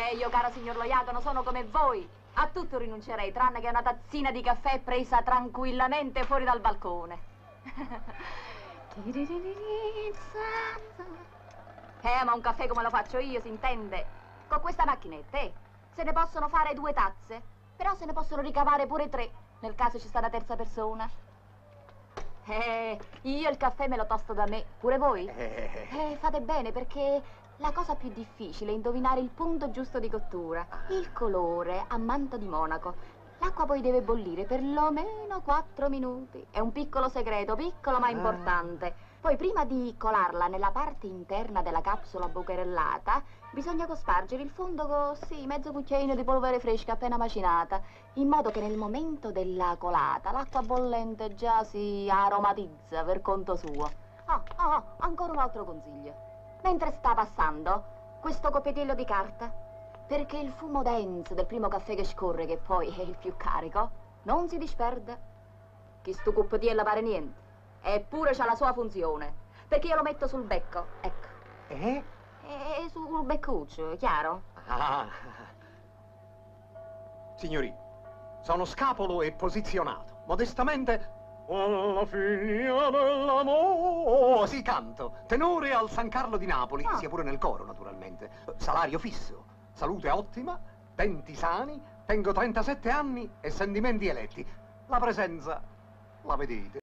Io, caro signor Loiacono, sono come voi. A tutto rinuncerei, tranne che una tazzina di caffè presa tranquillamente fuori dal balcone. Ma un caffè come lo faccio io, si intende? Con questa macchinetta, se ne possono fare 2 tazze, però se ne possono ricavare pure 3, nel caso ci sta una terza persona. Io il caffè me lo tosto da me, pure voi? Fate bene, perché la cosa più difficile è indovinare il punto giusto di cottura, il colore a manto di monaco. L'acqua poi deve bollire per lo meno 4 minuti. È un piccolo segreto, piccolo ma importante. Poi prima di colarla nella parte interna della capsula bucherellata, bisogna cospargere il fondo con, sì, mezzo cucchiaino di polvere fresca appena macinata, in modo che nel momento della colata l'acqua bollente già si aromatizza per conto suo. Ancora un altro consiglio. Mentre sta passando, questo coppetiello di carta, perché il fumo denso del primo caffè che scorre, che poi è il più carico, non si disperde. Chi sto coppetiello pare niente. Eppure c'ha la sua funzione, perché io lo metto sul becco, ecco. Sul beccuccio, chiaro? Signori, sono scapolo e posizionato. Modestamente, alla fine dell'amore, sì, canto. Tenore al San Carlo di Napoli, sia pure nel coro, naturalmente. Salario fisso, salute ottima, denti sani, tengo 37 anni e sentimenti eletti. La presenza, la vedete.